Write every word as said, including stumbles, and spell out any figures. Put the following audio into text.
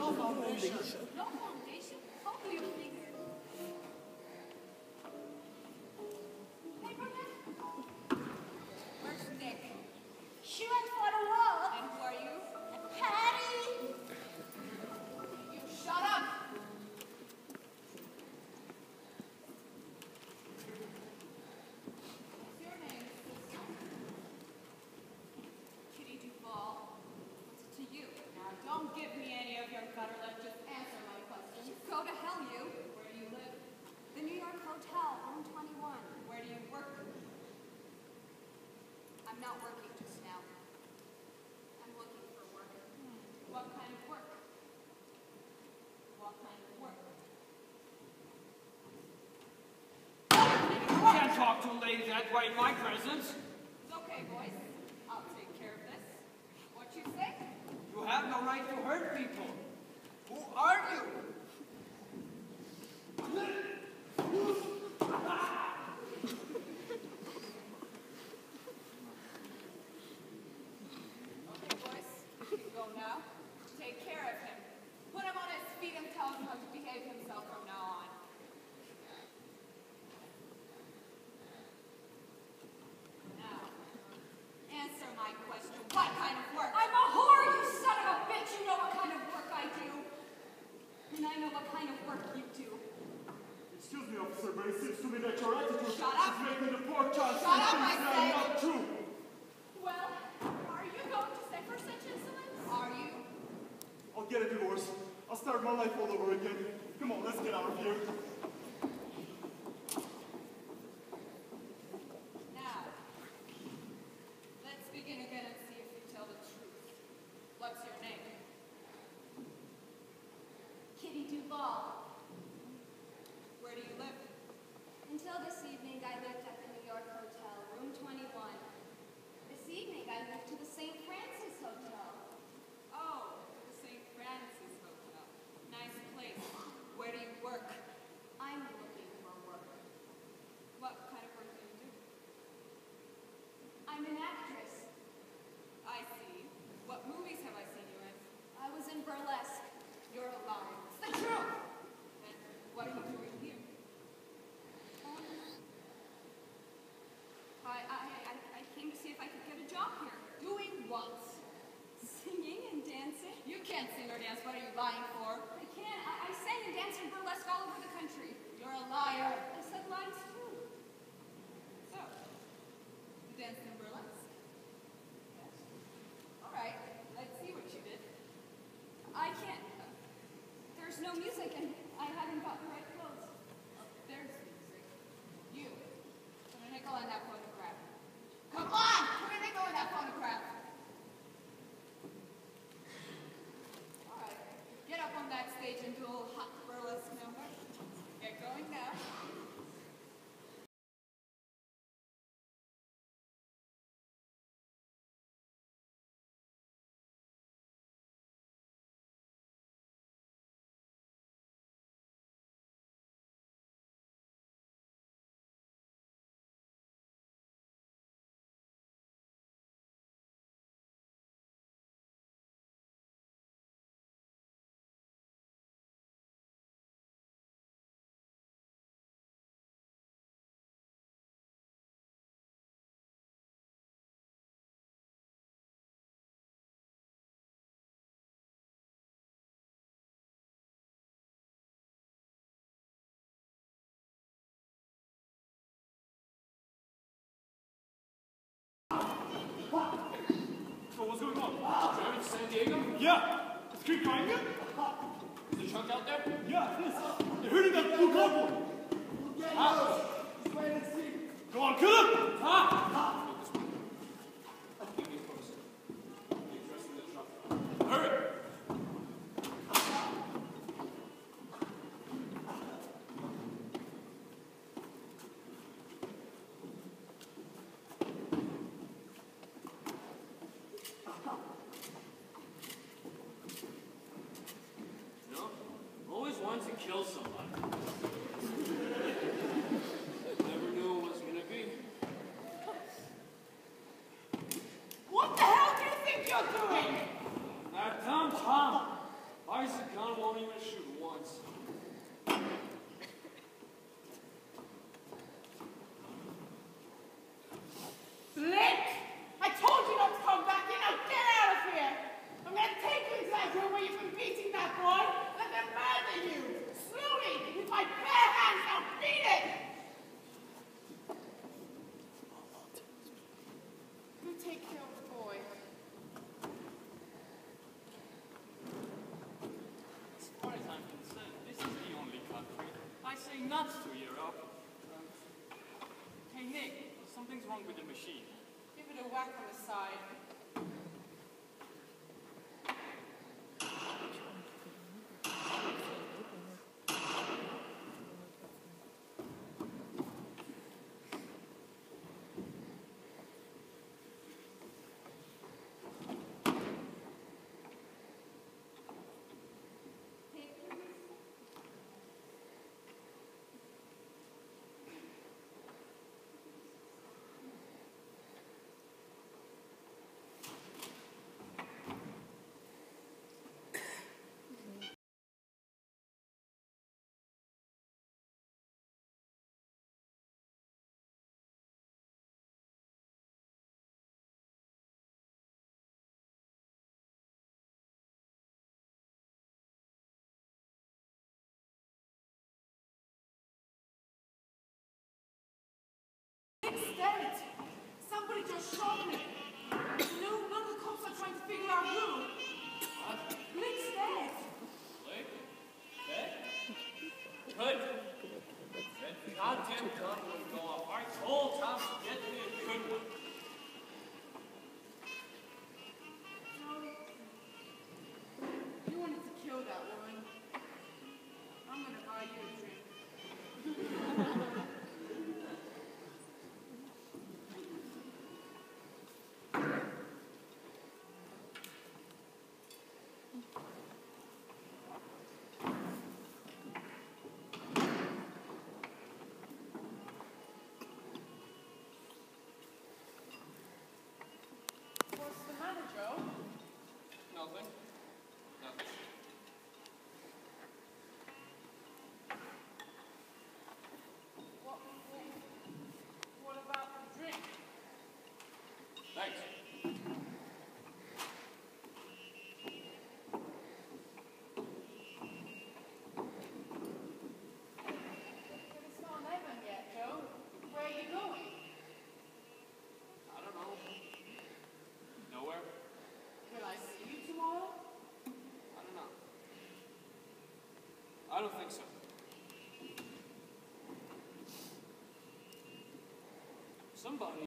No foundation. No foundation? How do you figure? Hey, Brenda. Where's Nick? She went for a walk. And who are you? Patty. You shut up. What's your name, sister? Kitty Duval. What's it to you? Now, don't give me any of your gutterlet. Just answer my question. Go to hell, you. Where do you live? The New York Hotel, room twenty-one. Where do you work? I'm not working just now. I'm looking for work. Hmm. What kind of work? What kind of work? You can't talk to a lady that way in my presence. It's okay, boys. I'll take care of this. What you say? You have no right to hurt people. Who are you? Okay, boys. You can go now. Take care of him. Put him on his feet and tell him how to behave himself from now on. Now, answer my question. What kind of work? I'm a whore, you son of a bitch! You know what kind of work I do. And I know what kind of work you do. Excuse me, officer, but it seems to me that your attitude Shut up. is making the poor child Shut say up, things I that say. are not true. Well, are you going to suffer such insolence? Are you? I'll get a divorce. I'll start my life all over again. Come on, let's get out of here. Now, let's begin again and see if you tell the truth. What's your name? Kitty Duval. Where do you live? Until this evening, I lived at the New York Hotel, room twenty-one. This evening, I moved to the Saint Francis Hotel. Oh, the Saint Francis Hotel. Nice place. Where do you work? I'm looking for work. What kind of work do you do? I'm an actress. I see. What movies have I seen you in? I was in burlesque. You're a liar. It's the truth! And what are you doing here? I, I, I, I came to see if I could get a job here. Doing what? Singing and dancing? You can't sing or dance. What are you lying for? I can't. I, I sang and danced in burlesque all over the country. You're a liar. I said lies too. So, you danced in burlesque? Yes. All right. Let's see what you did. I can't. Uh, there's no music and I haven't got the right clothes. Oh, there's music. You. Put a nickel in that photograph. Come on! Put a nickel in that photograph. All right. Get up on that stage and do a little hot burlesque number. Get going now. So what's going on? Driving to San Diego? Yeah! Is Creek going good? Is the truck out there? Yeah, it is. They're hurting that blue cowboy. Huh? Just wait and see. Go on, kill him! Huh? Keep me posted. Get dressed in the truck. Hurry! You know, always wanted to kill somebody. Never knew it was gonna be. What the hell do you think you're doing? Now, Tom, Tom, Isaac gun won't even shoot once. Blake! I told you not to come back in. Now get out of here. I'm going to take you into that room where you've been beating that boy and then murder you. Slowly, with my bare hands. I'll beat it. You take care of the boy. As far as I'm concerned, this is the only country I say not to Europe. Um, hey, Nick, something's wrong with the machine. Give it a whack on the side. Instead, somebody just shot me. No, none of the cops are trying to figure out who. What? Blake's dead. Blake? Dead? Good. That goddamn gun would go off. I told Tom to get me a good one. You wanted to kill that woman. I'm gonna buy you a drink. What's the matter, Joe? Nothing. Nothing. What, what, what about the drink? Thanks. But it's not eleven yet, Joe. Where are you going? I don't know. Nowhere? Will I see you tomorrow? I don't know. I don't think so. Somebody